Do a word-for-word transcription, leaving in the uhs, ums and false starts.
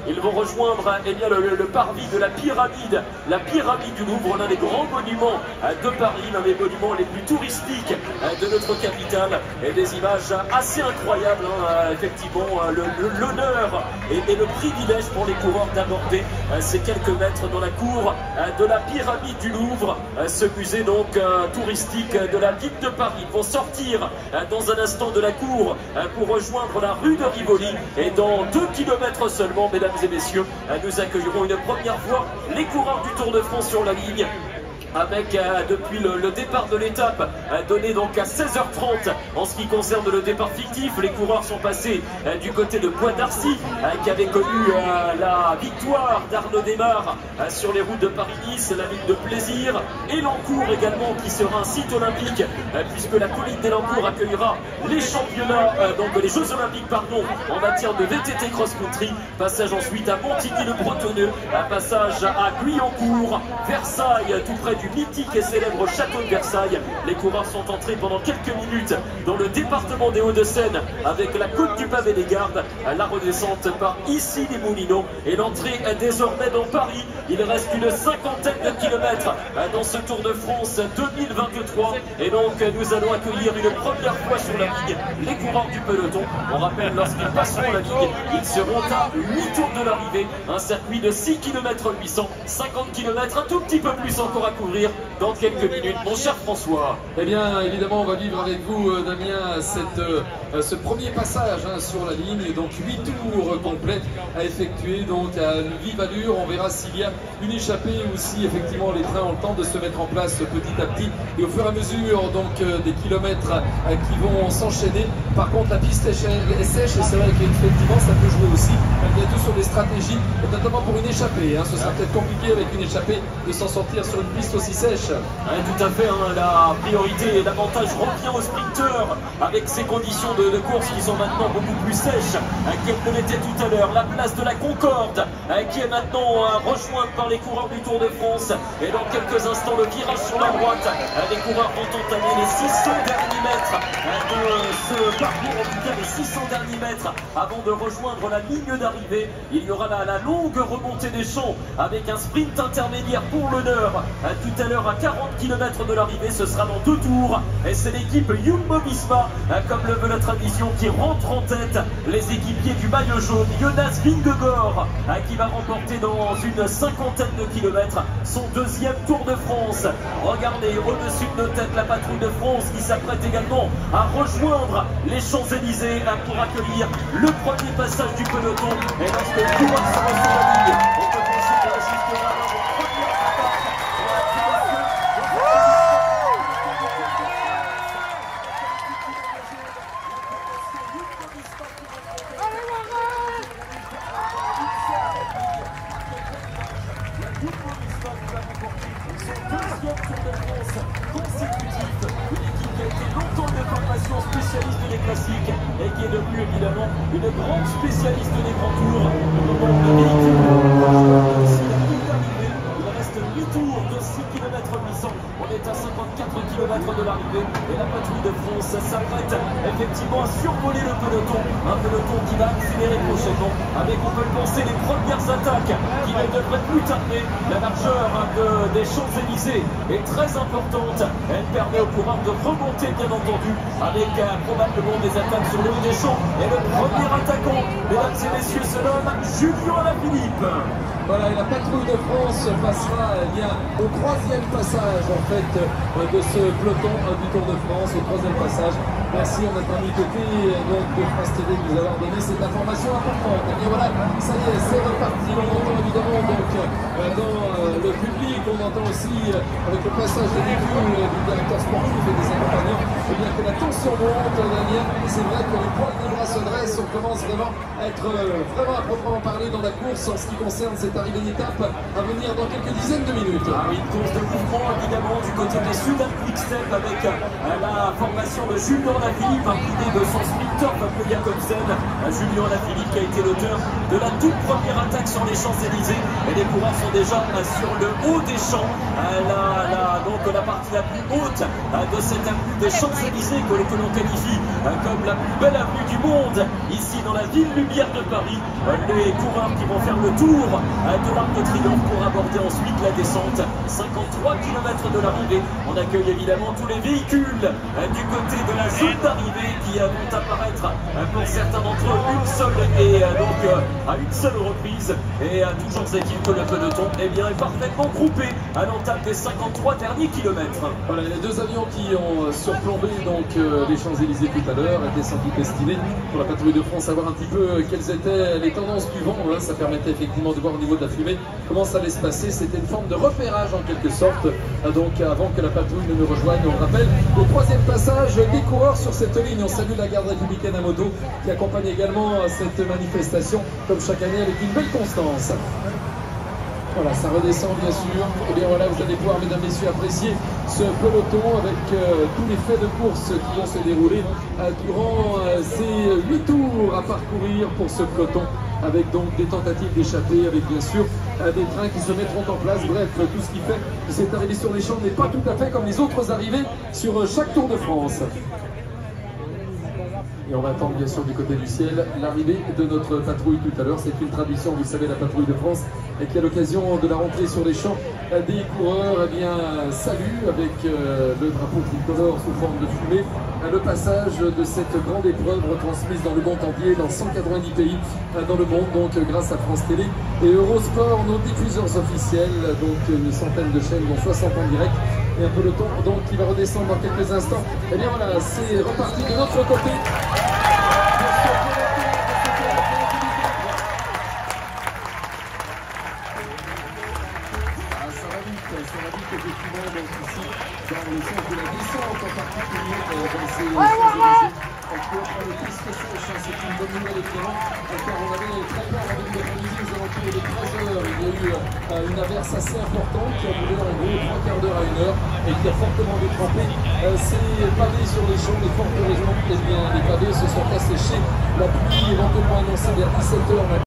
Ils vont rejoindre eh bien, le, le parvis de la pyramide, la pyramide du Louvre, l'un des grands monuments de Paris, l'un des monuments les plus touristiques de notre capitale. Et des images assez incroyables, hein, effectivement, l'honneur et, et le privilège pour les coureurs d'aborder ces quelques mètres dans la cour de la pyramide du Louvre, ce musée donc touristique de la ville de Paris. Ils vont sortir dans un instant de la cour pour rejoindre la rue de Rivoli et dans deux kilomètres seulement, mesdames et messieurs, nous accueillerons une première fois les coureurs du Tour de France sur la ligne, avec euh, depuis le, le départ de l'étape euh, donné donc à seize heures trente en ce qui concerne le départ fictif. Les coureurs sont passés euh, du côté de Bois d'Arcy euh, qui avait connu euh, la victoire d'Arnaud Démare euh, sur les routes de Paris-Nice, la ville de plaisir, et l'Encours également qui sera un site olympique euh, puisque la colline d'Elancourt accueillera les championnats, euh, donc les Jeux olympiques pardon, en matière de V T T cross-country. Passage ensuite à Montigny-le-Bretonneux, un passage à Guyancourt, Versailles, tout près du mythique et célèbre château de Versailles. Les coureurs sont entrés pendant quelques minutes dans le département des Hauts-de-Seine avec la côte du pavé des Gardes, la redescente par ici les Moulineaux et l'entrée désormais dans Paris. Il reste une cinquantaine de kilomètres dans ce Tour de France deux mille vingt-trois et donc nous allons accueillir une première fois sur la ligne les coureurs du peloton. On rappelle, lorsqu'ils passeront la ligne, ils seront à huit tours de l'arrivée, un circuit de six kilomètres huit cents, cinquante kilomètres, un tout petit peu plus encore à courir dans quelques minutes, mon cher François. Eh bien, évidemment, on va vivre avec vous, Damien, cette, euh, ce premier passage hein, sur la ligne. Donc, huit tours complets à effectuer, donc à une vive allure. On verra s'il y a une échappée ou si, effectivement, les trains ont le temps de se mettre en place petit à petit. Et au fur et à mesure, donc, euh, des kilomètres euh, qui vont s'enchaîner. Par contre, la piste est sèche et c'est vrai qu'effectivement, ça peut jouer aussi bientôt sur des stratégies, notamment pour une échappée. Hein. Ce sera peut-être compliqué avec une échappée de s'en sortir sur une piste aussi sèche. Ouais, tout à fait, hein, la priorité et l'avantage revient aux sprinteurs avec ces conditions de, de course qui sont maintenant beaucoup plus sèches hein, qu'elles ne l'étaient tout à l'heure. La place de la Concorde hein, qui est maintenant hein, rejointe par les coureurs du Tour de France. Et dans quelques instants, le virage sur la droite. Hein, les coureurs vont entamer les six cents derniers mètres hein, de ce parcours, en tout cas les six cents derniers mètres avant de rejoindre la ligne d'arrivée. Il y aura la, la longue remontée des champs avec un sprint intermédiaire pour l'honneur. Hein, tout à l'heure à quarante kilomètres de l'arrivée, ce sera dans deux tours et c'est l'équipe Jumbo-Visma, comme le veut la tradition, qui rentre en tête. Les équipiers du maillot jaune, Jonas Vingegaard, qui va remporter dans une cinquantaine de kilomètres son deuxième Tour de France. Regardez au-dessus de nos têtes la patrouille de France qui s'apprête également à rejoindre les Champs-Élysées pour accueillir le premier passage du peloton. Et lorsque le coureur sera sur la ligne, on peut penser qu'elle assistera à la première attaque. Spécialiste des classiques et qui est devenue évidemment une grande spécialiste des grands tours. Au moment de véhicule, il reste huit tours de six kilomètres huit cents. On est à cinquante-quatre kilomètres de l'arrivée et la patrouille de France s'apprête effectivement à survoler le peloton. Un peloton qui va accélérer prochainement avec, on peut le penser, les premières attaques qui ne devraient plus tarder. La largeur de, des Champs-Élysées est très importante. Elle permet aux coureurs de remonter, bien entendu, avec euh, probablement des attaques sur le haut des champs. Et le premier attaquant, mesdames et messieurs, se nomme Julien Alaphilippe. Voilà, et la patrouille de France passera eh bien, au troisième passage en fait de ce peloton du Tour de France, au troisième passage. Merci, on a mis côté donc, de France T V de nous avoir donné cette information importante. Et bien voilà, ça y est, c'est reparti. On entend évidemment donc dans le public, on entend aussi avec le passage des véhicules du directeur sportif et des accompagnants, et bien que la tension monte, Daniel. C'est vrai que les poils des bras se dressent, on commence vraiment à être vraiment à proprement parler dans la course en ce qui concerne cette arrivée d'étape à venir dans quelques dizaines de minutes. Ah oui, une course de mouvement évidemment du côté des Soudal Quick-Step avec euh, la formation de Julien Alaphilippe, impliqué de son sprinter Pablo Jacobsen. Euh, Julien Alaphilippe qui a été l'auteur de la toute première attaque sur les Champs-Élysées. Et les coureurs sont déjà euh, sur le haut des champs, euh, la, la, donc la partie la plus haute euh, de cette avenue des Champs-Élysées que, que l'on qualifie comme la plus belle avenue du monde, ici dans la ville lumière de Paris. Les coureurs qui vont faire le tour de l'Arc de Triomphe pour aborder ensuite la descente. cinquante-trois kilomètres de l'arrivée. On accueille évidemment tous les véhicules du côté de la zone d'arrivée qui vont apparaître pour certains d'entre eux une seule et donc à une seule reprise. Et toujours est-il que le peloton eh bien, est parfaitement groupé à l'entame des cinquante-trois derniers kilomètres. Voilà, les deux avions qui ont surplombé donc euh, les Champs-Élysées tout à l'heure étaient sans doute destinés pour la patrouille de France à voir un petit peu quelles étaient les tendances du vent. Hein. Ça permettait effectivement de voir au niveau de la fumée comment ça allait se passer. C'était une forme de repérage en quelque sorte. Donc avant que la patrouille ne nous rejoigne, on rappelle le troisième passage des coureurs sur cette ligne. On salue la garde républicaine à moto qui accompagne également cette manifestation comme chaque année avec une belle constance. Voilà, ça redescend bien sûr. Et bien voilà, vous allez pouvoir, mesdames, messieurs, apprécier ce peloton avec euh, tous les faits de course qui vont se dérouler euh, durant euh, ces huit tours à parcourir pour ce peloton, avec donc des tentatives d'échapper, avec bien sûr euh, des trains qui se mettront en place. Bref, tout ce qui fait que cette arrivée sur les champs n'est pas tout à fait comme les autres arrivées sur euh, chaque Tour de France. Et on va attendre bien sûr du côté du ciel l'arrivée de notre patrouille tout à l'heure. C'est une tradition, vous savez, la patrouille de France, et qui à l'occasion de la rentrée sur les champs des coureurs, eh bien, salue avec euh, le drapeau tricolore sous forme de fumée le passage de cette grande épreuve retransmise dans le monde entier, dans cent quatre-vingt-dix pays dans le monde, donc grâce à France Télé et Eurosport, nos diffuseurs officiels, donc une centaine de chaînes, dont soixante en direct, et un peloton donc qui va redescendre dans quelques instants. Et bien voilà, c'est reparti de notre côté. Ça va vite, effectivement, donc ici, dans le sens de la descente en particulier, euh, dans ces Champs-Élysées, qui offre le plus que sèche, c'est une bonne nouvelle évidemment, car on avait très peur avec les organismes aux alentours de treize heures. Il y a eu euh, une averse assez importante qui a duré en gros trois quarts d'heure à une heure et qui a fortement détrempé euh, ces pavés sur les champs. Et fort heureusement, eh bien, les pavés se sont asséchés. La pluie éventuellement annoncée vers dix-sept heures.